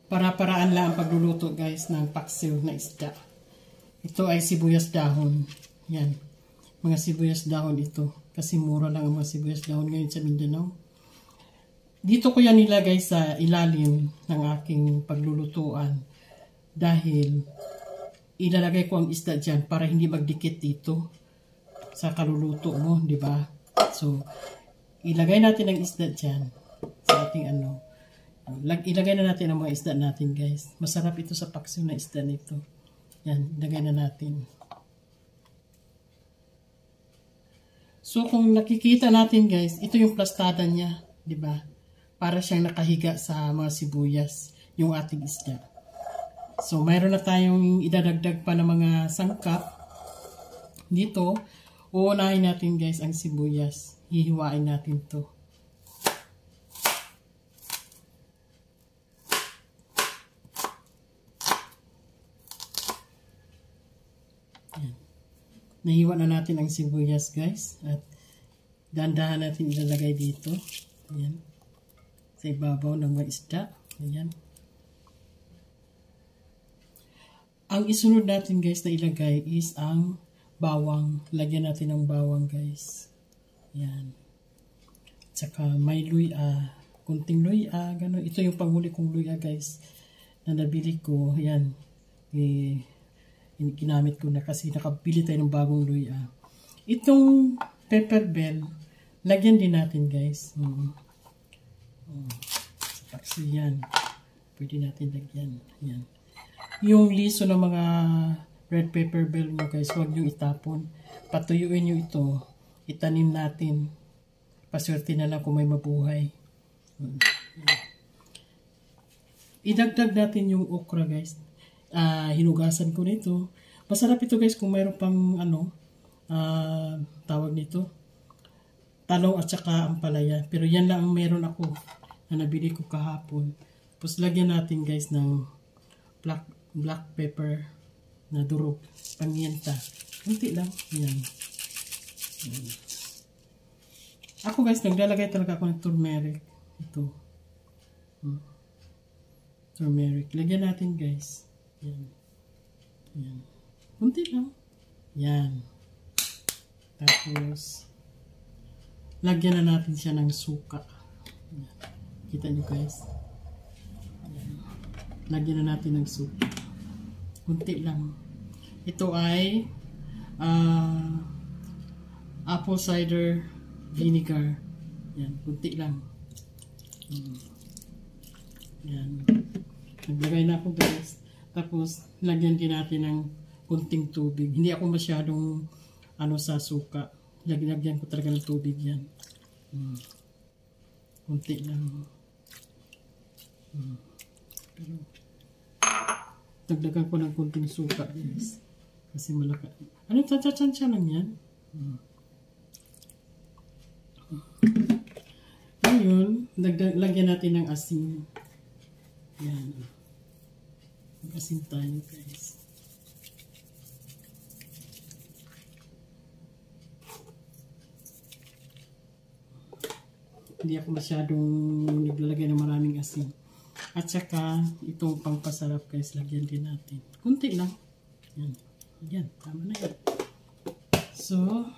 Para-paraan lang ang pagluluto guys ng paksiw na isda. Ito ay sibuyas dahon. Yan. Mga sibuyas dahon ito. Kasi mura lang ang mga sibuyas dahon ngayon sa Mindanao. Dito ko yan nilagay sa ilalim ng aking paglulutuan. Dahil ilalagay ko ang isda dyan para hindi magdikit dito sa kaluluto mo, di ba? So, ilagay natin ang isda dyan sa ating ano. Ilagay na natin ang mga isda natin guys. Masarap ito sa paksiw na isda nito. Yan, ilagay na natin. So kung nakikita natin guys, ito yung plastada niya, di ba? Para siyang nakahiga sa mga sibuyas, yung ating isda. So mayroon na tayong idadagdag pa ng mga sangkap. Dito, uunahin natin guys ang sibuyas. Hihiwain natin to. Nahiwa na natin ang sibuyas guys. At dahan-dahan natin ilalagay dito. Ayan. Sa ibabaw ng mga isda. Ayan. Ang isunod natin guys na ilagay is ang bawang. Lagyan natin ng bawang guys. Ayan. Tsaka may luya. Kunting luya. Ganun. Ito yung panghuli kong luya guys. Na nabili ko. Ayan. Ginamit ko na kasi nakabili tayo ng bagong luya. Itong pepper bell, lagyan din natin guys. Kasi yan. Pwede natin lagyan. Yan. Yung liso ng mga red pepper bell nyo guys, huwag nyo itapon. Patuyuin nyo ito. Itanim natin. Paswerte na lang kung may mabuhay. Idagdag natin yung okra guys. Hinugasan ko nito. Masarap ito guys kung mayroon pang ano, tawag nito, talong at saka ampalaya. Pero yan lang ang meron ako na nabili ko kahapon. Tapos lagyan natin guys ng black pepper na durog, pamienta. Kunti lang. Yan. Ako guys, naglalagay talaga ako ng turmeric. Ito. Turmeric. Lagyan natin guys. Yan. Yan. Kunti lang. Yan. Tapos, lagyan na natin siya ng suka. Yan. Kita nyo guys. Yan. Lagyan na natin ng suka. Kunti lang. Ito ay apple cider vinegar. Yan. Kunti lang. Yan. Naglagay na ako guys. Tapos, lagyan din natin ng kunting tubig. Hindi ako masyadong sa suka. Lagyan ko talaga ng tubig yan. Kunti lang. Pero, dagdagan ko ng kunting suka guys. Kasi malaka. Ano, tsa-tsa-tsa lang yan. Ngayon, lagyan natin ng asin. Yan. Mag-asin tayo guys. Hindi ako masyadong naglalagay ng maraming asin. At saka itong pangpasarap guys, lagyan din natin. Kunti lang. Yan. Yan. Tama na yan. So,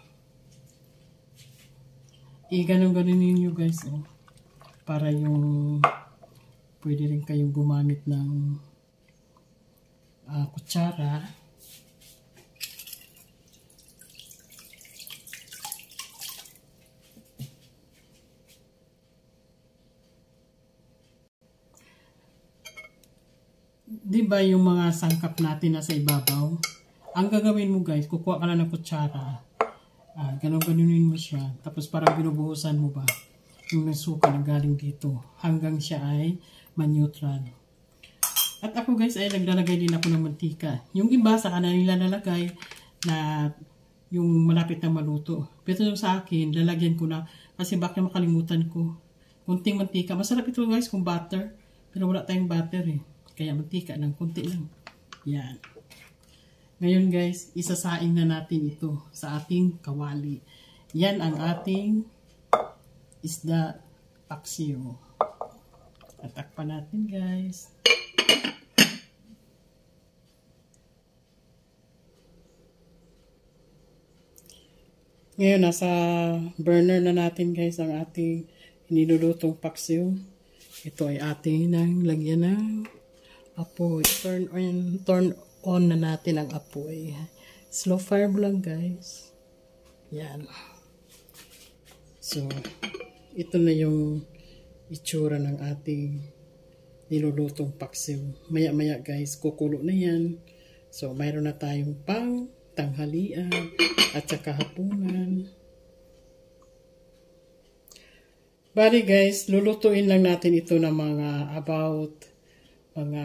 ganun-ganun ninyo guys. Oh, para yung pwede rin kayong gumamit ng kutsara. Diba yung mga sangkap natin nasa ibabaw? Ang gagawin mo guys, kukuha ka lang ng kutsara. Ganun-ganunin mo siya. Tapos parang binubuhusan mo ba yung suka na galing dito hanggang siya ay ma-neutral. At ako guys ay naglalagay din ako ng mantika. Yung iba sa kanila nalagay na yung malapit na maluto. Pero sa akin, lalagyan ko na kasi baka makalimutan ko. Kunting mantika. Masarap ito guys kung butter. Pero wala tayong butter eh. Kaya mantika ng kunti lang. Yan. Ngayon guys, isasaing na natin ito sa ating kawali. Yan ang ating isda paksiw. Tatakpan natin guys. Ngayon, nasa burner na natin guys ang ating nilulutong paksiw. Ito ay ating nang lagyan ng apoy. Turn on na natin ang apoy. Slow fire lang guys. Yan. So, ito na yung itsura ng ating nilulutong paksiw. Maya-maya guys, kukulo na yan. So, mayroon na tayong pang tanghalian at saka hapunan. Bali guys, lulutuin lang natin ito ng mga about mga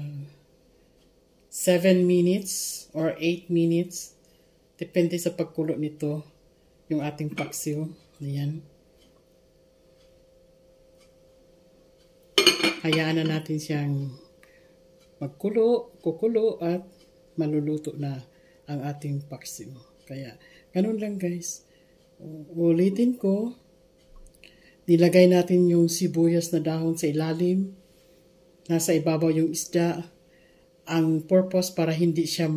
7 minutes or 8 minutes. Depende sa pagkulo nito yung ating paksiw. Ayan. Hayaan na natin siyang kukulo at maluluto na ang ating paksiw. Kaya, ganun lang guys. Ulitin ko, nilagay natin yung sibuyas na dahon sa ilalim. Nasa ibabaw yung isda. Ang purpose para hindi siya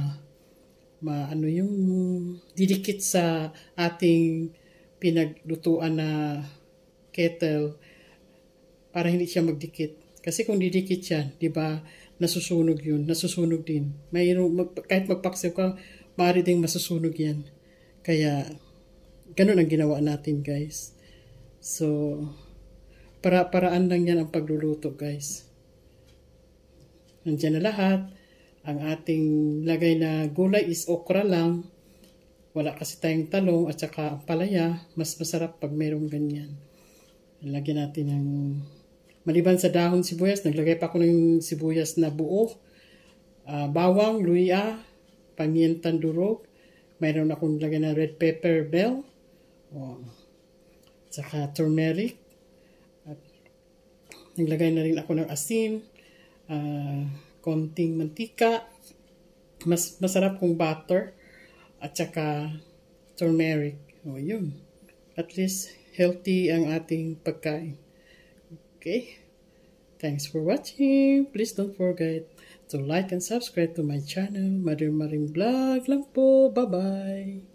didikit sa ating pinaglutuan na kettle, para hindi siya magdikit. Kasi kung didikit siya, di ba, nasusunog yun, nasusunog din. Kahit magpaksiw ka, maaari ding masusunog yan. Kaya, ganun ang ginawa natin, guys. So, paraan lang yan ang pagluluto, guys. Nandiyan na lahat. Ang ating lagay na gulay is okra lang. Wala kasi tayong talong at saka palaya. Mas masarap pag mayroong ganyan. Lagyan natin ng maliban sa dahon sibuyas, naglagay pa ako ng sibuyas na buo, bawang, luya, pamientan durog, mayroon akong lagay na red pepper bell, saka turmeric, at naglagay na rin ako ng asin, konting mantika, masarap kung butter, at saka turmeric. Yun. At least healthy ang ating pagkain. Okay, thanks for watching. Please don't forget to like and subscribe to my channel. Maring Vlog lang po. Bye-bye.